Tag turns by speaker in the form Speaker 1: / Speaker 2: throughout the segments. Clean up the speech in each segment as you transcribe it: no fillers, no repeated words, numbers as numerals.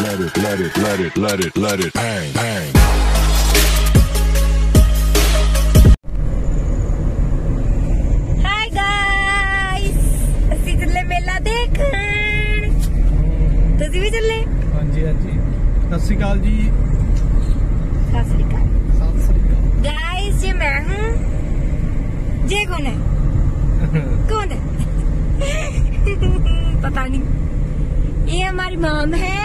Speaker 1: bang, bang.
Speaker 2: Hi guys, ਅਸੀਂ ਚੱਲੇ ਮੇਲਾ ਦੇਖਣ। ਤੁਸੀਂ ਵੀ ਚੱਲੇ?
Speaker 3: ਹਾਂਜੀ ਹਾਂਜੀ। ਸਤਿ ਸ਼੍ਰੀ ਅਕਾਲ ਜੀ।
Speaker 2: ਸਤਿ ਸ਼੍ਰੀ ਅਕਾਲ।
Speaker 3: ਸਤਿ ਸ਼੍ਰੀ अकाल।
Speaker 2: गाइस ये मैं हूँ। ये कौन है? कौन है? पता नहीं। ये हमारी मॉम है।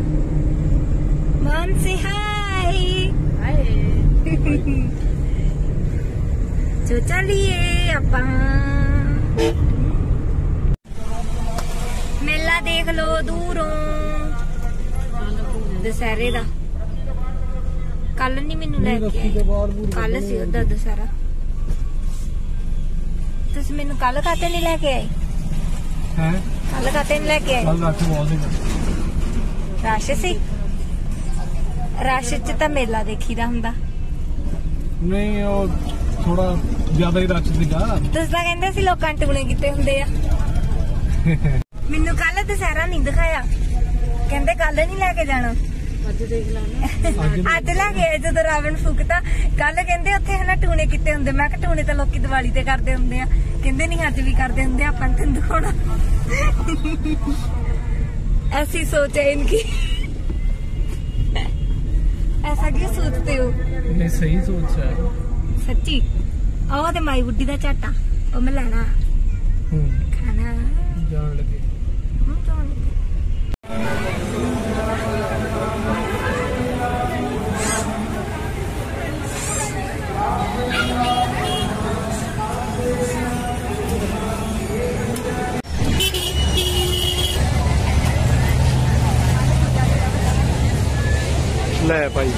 Speaker 2: मॉम से हाय। तो चलिए अपा मेला देख लो दूरों। दशहरे दा कल नहीं मैनू लेके कल सी उधर दशहरा। तुसी मैनू कल काते नहीं लेके आए?
Speaker 3: हैं?
Speaker 2: कल काते नहीं लेके आए?
Speaker 3: कल रात को बोल
Speaker 2: रश सी? रश च तां मेला देखीदा हुंदा।
Speaker 3: नहीं वो थोड़ा ज्यादा ही रश सीगा।
Speaker 2: तुसी तां कहंदे सी लोकां टूणे कीते हुंदे आ। मैनू कल दशहरा नहीं दिखाया। कहंदे कल नहीं लेके जाना। ਅੱਜ ਲੈ ਕੇ ਜਦੋਂ ਰਾਵਣ ਫੂਕਤਾ ਕੱਲ ਕਹਿੰਦੇ ਉੱਥੇ ਹਨਾ ਟੂਣੇ ਕਿਤੇ ਹੁੰਦੇ। ਮੈਂ ਕਿਹਾ ਟੂਣੇ ਤਾਂ ਲੋਕੀ ਦੀਵਾਲੀ ਤੇ ਕਰਦੇ ਹੁੰਦੇ ਆ। ਕਹਿੰਦੇ ਨਹੀਂ ਅੱਜ ਵੀ ਕਰਦੇ ਹੁੰਦੇ ਆਪਾਂ ਤੈਨੂੰ ਦਿਖਾਉਣਾ। ऐसी सोच है इनकी। ऐसा क्यों सोचते हो?
Speaker 3: नहीं सही सोच है
Speaker 2: सच्ची। आओ ते माई बुड्ढी दा झाटा ओ मैं लेना खाना
Speaker 3: जान लगे। ले भाई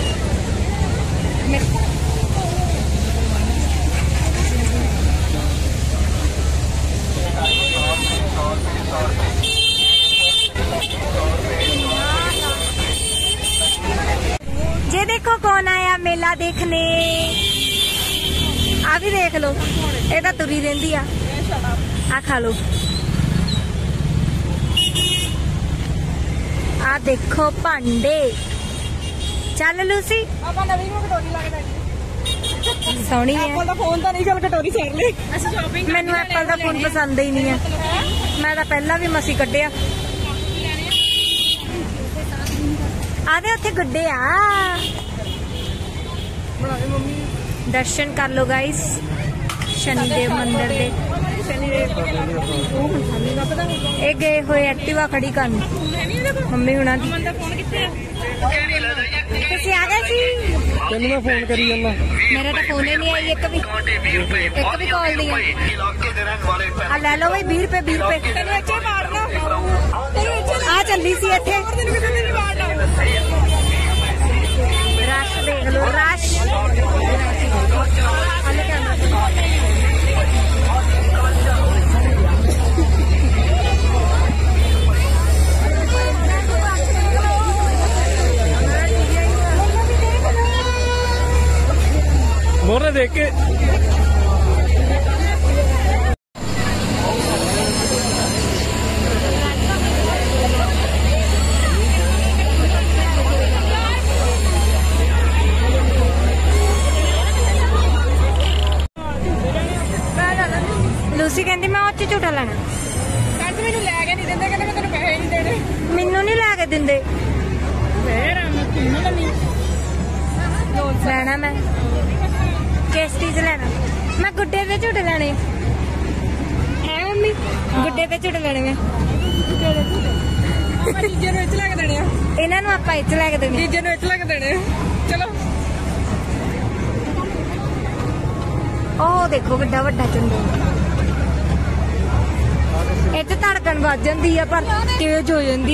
Speaker 2: ये देखो कौन आया मेला देखने। आ भी देख लो ये तो तुरी रही आ खा लो। आ देखो भांडे। चल लूसी सोहनी है। मैनू एप्पल का फोन पसंद ही नहीं है। मैं तो पहला भी मसी कढ़िया। आदे उत्थे गुड्डे आ। दर्शन कर लो गाइस शनिदेव मंदिर दे। ये गए हुए एक्टिवा खड़ी कर मम्मी हुणा दी। तुसी आ गए सी?
Speaker 3: तेन मैं फोन करी जाना।
Speaker 2: मेरा तो फोन ही नहीं आई एक भी कॉल नहीं आई। ले लो भाई 20 रुपए 20 रुपए। आ चली सी इत्थे रश देख लो रश।
Speaker 3: मोरे देख के
Speaker 2: लूसी कहती मैं उत्थे झूठा लेना। मैनू नहीं लैके देंदे। लेना मैं किस चीज लेना? मैं गुड्डे पे झूठे लेने है मम्मी। गुड्डे पे झूठे लेने में इन्हों आप लैके देने।
Speaker 4: चलो
Speaker 2: ओ देखो किड्डा वड्डा झंडा। इत्थे धड़कन वज जाती है पर तेज हो जाती।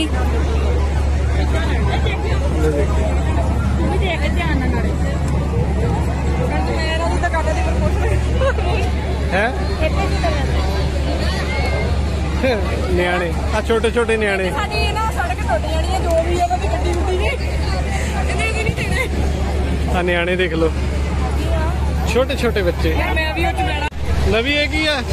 Speaker 3: न्याणे आ छोटे छोटे न्याणे न्याणे देख लो छोटे छोटे बच्चे। नवी है की है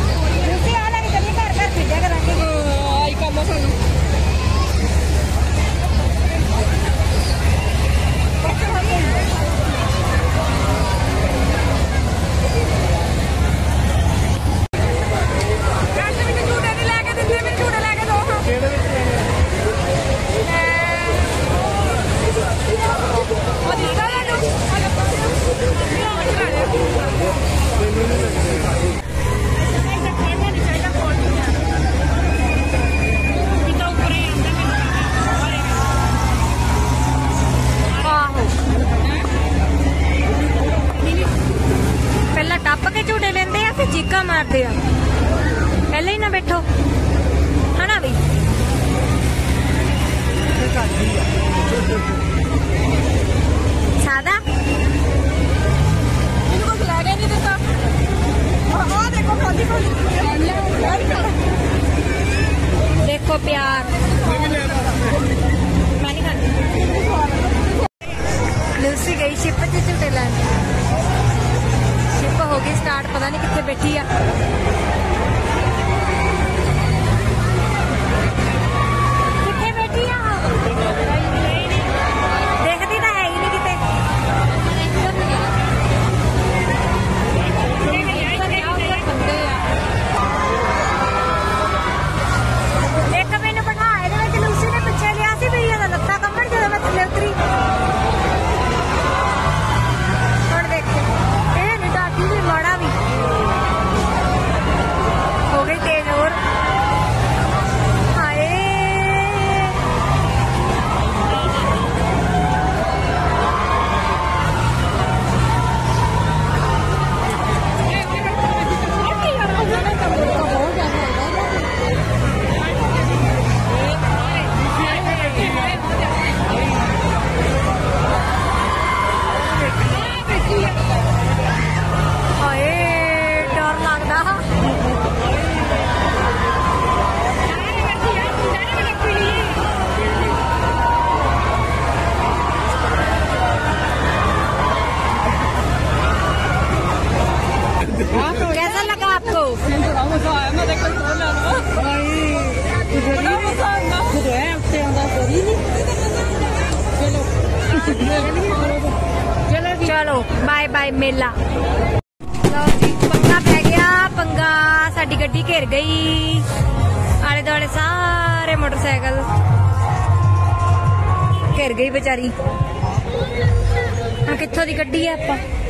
Speaker 2: चलो बाय बाय मेला। लो जी पंगा पै गया, पंगा साडी गड्डी घिर गई, आले दुआले सारे मोटरसाइकिल घिर गई बेचारी। कित्थों दी गड्डी है आपां